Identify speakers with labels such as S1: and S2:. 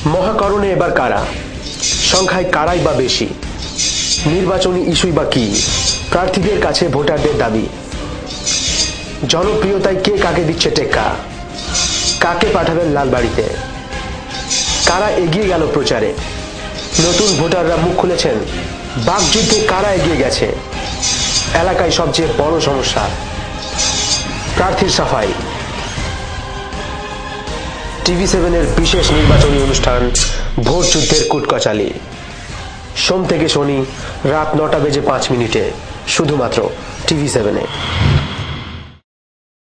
S1: মহাকরণে এবার কারা, সংখ্যায় কারাই বা বেশি, নির্বাচনী ইস্যুই বা কি, প্রার্থীদের কাছে ভোটারদের দাবি, জনপ্রিয়তায় কে কাকে দিচ্ছে টেক্কা, কাকে পাঠাবেন লালবাড়িতে, কারা এগিয়ে গেল প্রচারে, নতুন ভোটাররা মুখ খুলেছেন, বাকযুদ্ধে কারা এগিয়ে গেছে, এলাকায় সবচেয়ে বড় সমস্যা প্রার্থীর সাফাই। টিভি7-এর বিশেষ নির্বাচনী অনুষ্ঠান ভোট যুদ্ধের কুটকাচালি, সোম থেকে শনি রাত 9টা বেজে 5 মিনিটে শুধুমাত্র টিভি7-এ।